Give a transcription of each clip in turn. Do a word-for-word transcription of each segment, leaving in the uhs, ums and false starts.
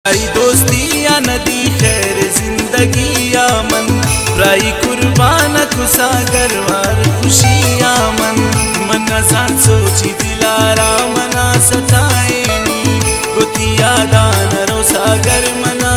दोस्ती या नदी खैर जिंदगी या मन प्राई कुर्बान कुसागर वार खुशी या मन मन सान सोची दिलारा मना सताएनी गुती यादान रो सागर मना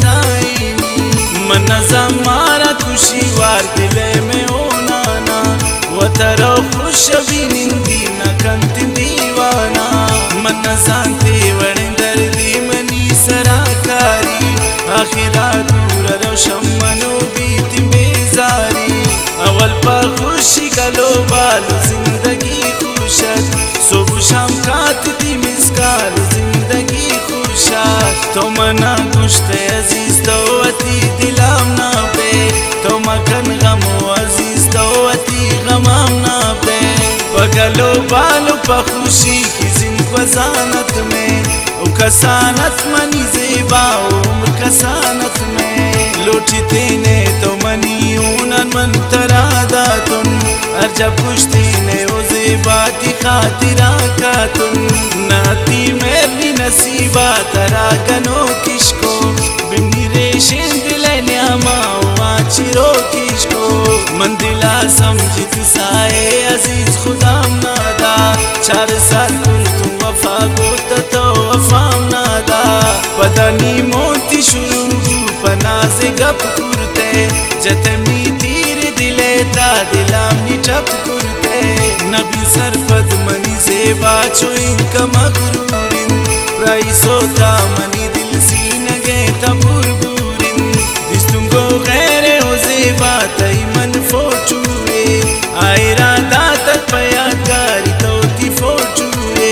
फताएनी मन जमारा खुशी वार दिले में ओ नाना वतरो खुश भी निंदी न कंत दीवाना मन सांते वड़े दर्दी मनी सराकारी आखिरा दूर रोशम मनो बीत बेजारी अवल पर खुशी कलो बालो जिंदगी खुशत सुबह शाम काटती मिसकाल जिंदगी खुशत तो मना गुश्ते अजीज तो अती दिलाम ना पे तो मकन गमो अजीज तो अती गमाम ना पे पगलो बालो पर खुशी की वजानत में ओ कसानत मनी ज़ेबा उम्र कसानत में लौटते ने तो मनी ऊनन मन तरादा तुन और जब पुश्ती ने ओ ज़ेबा ती खातिरा का तुन नाती मेरी नसीबा तरा कनो किसको बिन्नी रेशिन दिले न्यामा चिरो किसको मंदिला समझित साए अजीज खुदाम नादा चार साल कुल वफा गोता तो वफाम नादा पदानी मोती शुरू पनाज़े गप कुरते जतमी तीर दिले ता दिलामी टप कुरते नबी सरपद मनी ज़ेबा चो इनका मगरूरिन प्राई सोता मनी दिल सीन गए तबूर बूरिन दिस्तुंगो खैरे हो ज़ेबा तई मन फोचूरे आयरा दातक पयाकारी तो ती फोचूरे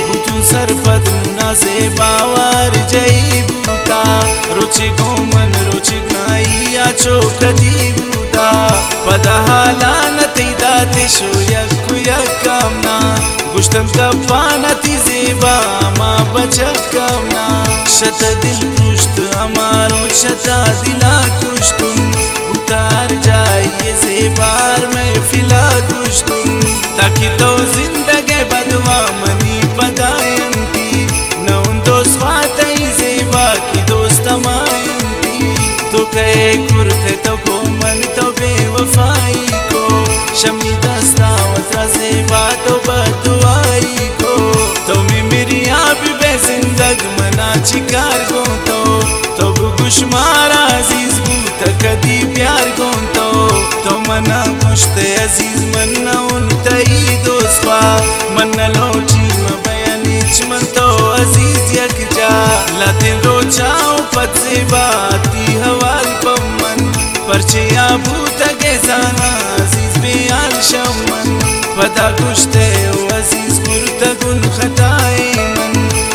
सरपद मुना ज़ेबा वार जई बूता रुचि गोमन रुचि नाइया चोकदी बूता पदा हालान तीदा तिशो यक यकामना गुश्तम कपाना ती ज़ेबा मा बचक कामना शत दिल पुश्त हमारो शता दिला कुश्तुम उतार जाइए ज़ेबार में फिला कुश्तुम ताकि तो जिंदगी बदवा मनी पदायंती न उन दोस्त वातई ज़ेबा की दोस्त मायंती तो कहे कुरते तो को मन तो बेवफाई को शमी दस्ता वतरा ज़ेबा तो बदवाई को तो मैं मेरी आप बेजिंदग मना चिकार गो तो तो गुशमारा अजीज बूत कदी प्यार गो तो तो मना गुश्ते अजीज मन्ना उन तई दोस्ता मन्ना लौटी मबयानीच मन तो अजीज यक जा लातिन रोचाओ पद ज़ेबा ती हवाल पमन परचिया बूत के जाना अजीज बेयाल शमन पता गुश्ते ओ अजीज गुरता गुन खताए मन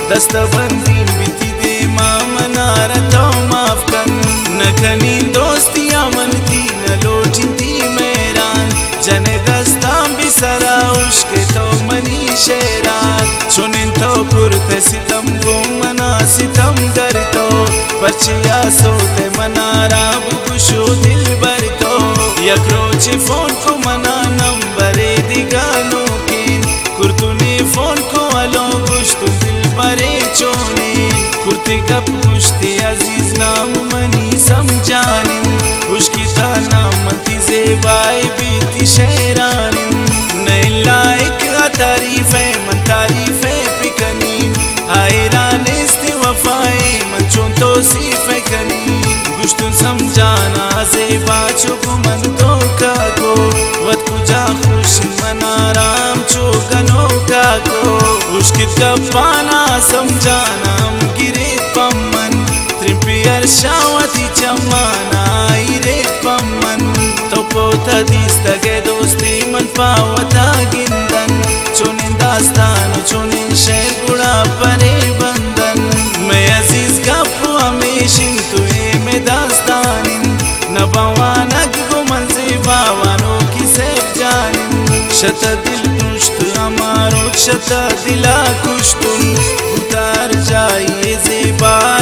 दस्तबंदी बीती दे मामना रतो माफ कन न कनी दोस्तियां मनती न लोटिंती मेरान जने दस्तां भी सरा उश्के तो मनी शेरान चुनिन तो कुरते सितम को मना सितम कर तो पचिया सोते मना राब कुशो दिल भर तो यक्रोचे फोन को मना नंबरे दिगानो किन कुर्तुने फोन को अलो गुश्तु दिल भरे चोने कुर्ते कप गुश्ते अजीज नाम मनी समझानिन उश्की ता नाम ती ज़ेबाए बीती शेरानिन नई लाइक तारीफ है मन तारीफ है पिकनी आयरान इस्ते वफाए मन चों तो सीफ है कनी गुश्तुन समझाना ज़ेबा चो को मन तो का को वत कुजा खुश मना राम चो गनो का को उश्की कपाना समझाना हम गिरे पमन त्रिपियर शावती चमाना इरे पमन तो पोता दिस्ता के दोस्ती मन पावता गिंदन चुनिन दास्तान चुनिन शेर गुड़ा परे बंदन मैं अजीज गप्पू हमेशिन तुए में दास्तानिन न बवानक गुमन ज़ेबा वानो की सेफ जानिन शत दिल पुश्त हमारो शत दिला कुश्तुन उतार जाइए ज़ेबा